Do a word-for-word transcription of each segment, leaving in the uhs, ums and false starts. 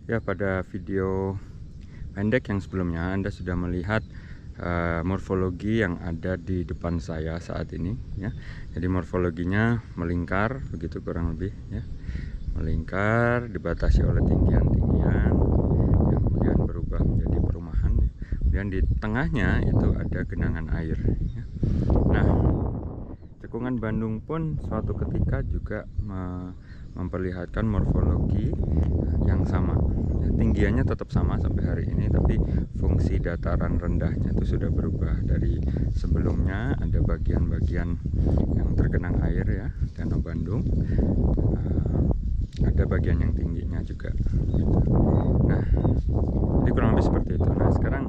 Ya, pada video pendek yang sebelumnya Anda sudah melihat uh, morfologi yang ada di depan saya saat ini ya. Jadi morfologinya melingkar begitu kurang lebih ya. Melingkar dibatasi oleh tinggian-tinggian yang kemudian berubah menjadi perumahan ya. Kemudian di tengahnya itu ada genangan air ya. Nah, Cekungan Bandung pun suatu ketika juga memperlihatkan morfologi yang sama ya, tinggiannya tetap sama sampai hari ini, tapi fungsi dataran rendahnya itu sudah berubah. Dari sebelumnya ada bagian-bagian yang tergenang air ya, Danau Bandung, uh, ada bagian yang tingginya juga. Nah, jadi kurang lebih seperti itu. Nah, sekarang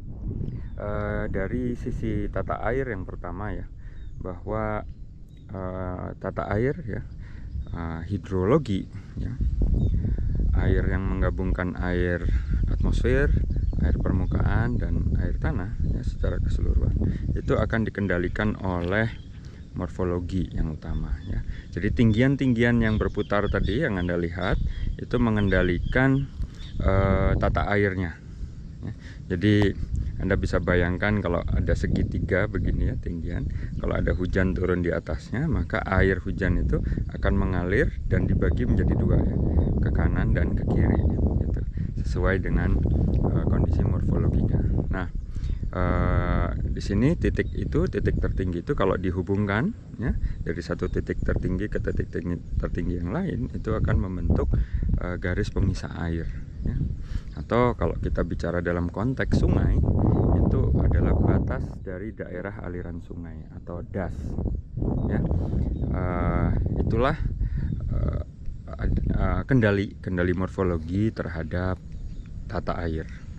uh, dari sisi tata air yang pertama ya, bahwa uh, tata air ya, uh, hidrologi ya, air yang menggabungkan air atmosfer, air permukaan, dan air tanah ya, secara keseluruhan itu akan dikendalikan oleh morfologi yang utama ya. Jadi tinggian-tinggian yang berputar tadi yang Anda lihat itu mengendalikan uh, tata airnya ya. Jadi Anda bisa bayangkan kalau ada segitiga begini ya tinggian, kalau ada hujan turun di atasnya, maka air hujan itu akan mengalir dan dibagi menjadi dua ya, ke kanan dan ke kiri gitu, sesuai dengan uh, kondisi morfologinya. Nah, uh, di sini titik itu, titik tertinggi itu kalau dihubungkan ya, dari satu titik tertinggi ke titik tertinggi yang lain, itu akan membentuk uh, garis pemisah air ya. Atau kalau kita bicara dalam konteks sungai, itu adalah batas dari daerah aliran sungai atau das ya. Uh, itulah uh, uh, kendali kendali morfologi terhadap tata air.